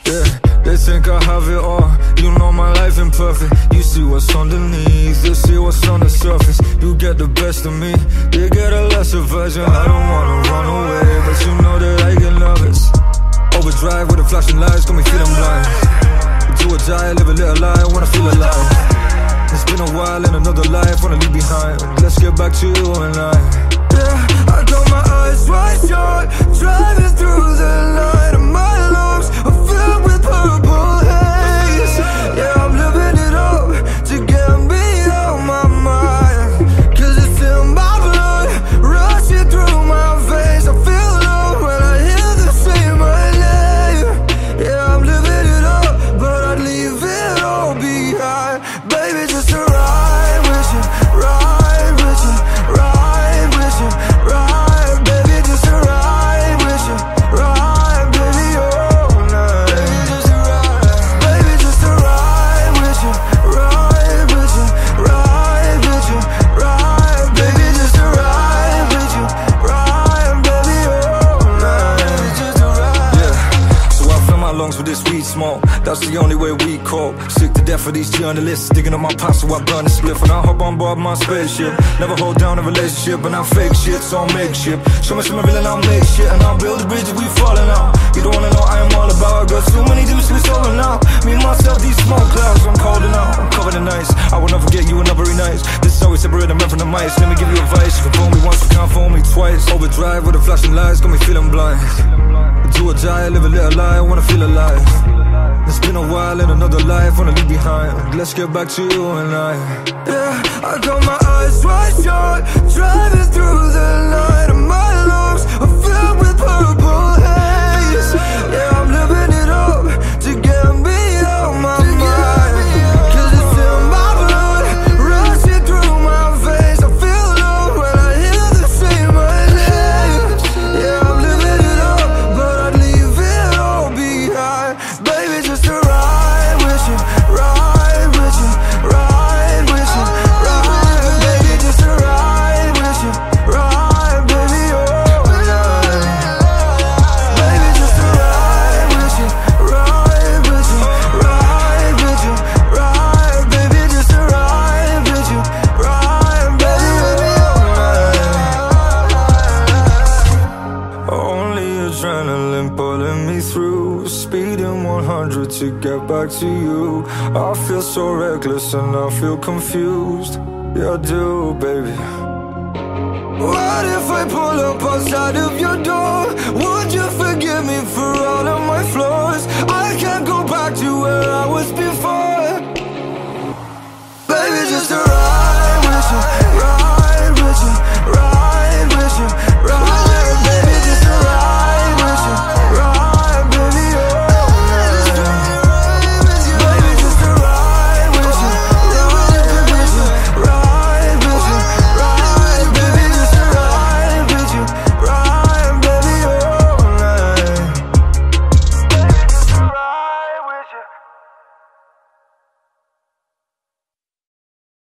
Yeah, they think I have it all. You know my life imperfect. You see what's underneath, you see what's on the surface. You get the best of me, they get a lesser version. I don't wanna run away, but you know that I get nervous. Overdrive with the flashing lights, got me feeling blind. Do or die, live a little lie, wanna feel alive. It's been a while in another life, wanna leave behind. Let's get back to you and I. Yeah, I got my eyes wide shut, driving through the night, and my lungs are filled with purple haze. Yeah, I'm living it up to get me out my mind, 'cause it's in my blood, rushing through my veins. I feel low when I hear them say my name. Yeah, I'm living it up, but I'd leave it all behind. Baby, just to ride with you, ride with you, ride with you, ride. Baby, just to ride with you, ride, baby, all night. Baby, just to ride. Baby, just to ride with you, ride with you, ride with you, ride. Baby, just to ride with you, ride, baby, all night. Baby, just to ride. Yeah, so I fill my lungs with this weed smoke. That's the only way we cope. Sick to death of these journalists digging up my past, so I burn the spliff and I hop on board my spaceship. Never hold down a relationship, and I fake shit, so I'll make shit. Show me some real and I'll make shit, and I'll build a bridge if we falling out. You don't wanna know I am all about. I got too many dudes to be over now. Me and myself, these smoke clouds, I'm cold enough, I'm covered in ice. I will never forget you and not very nice. This is how we separate the men from the mice. Let me give you advice, you can fool me once, you can't fool me twice. Overdrive with the flashing lights, got me feeling blind. Do or die, live a little lie, wanna feel alive. It's been a while in another life, wanna leave behind. Let's get back to you and I. Yeah, I got my eyes wide shut, driving through the night, and my lungs are filled with purple haze. Yeah, I'm living it up to get me out my mind, 'cause it's in my blood, rushing through my veins. I feel low when I hear them say my name. Yeah, I'm living it up, but I'd leave it all behind. Baby, just to ride with you, ride with you, ride with you, ride. Baby, just to ride with you, ride, baby, all night. Baby, just to ride with you, ride with you, ride with you, ride. Baby, just to ride with you, ride, baby, all night. Only adrenaline pulling me through, speeding 100 to get back to you. I feel so reckless and I feel confused. Yeah, I do, baby. What if I pull up outside of your door?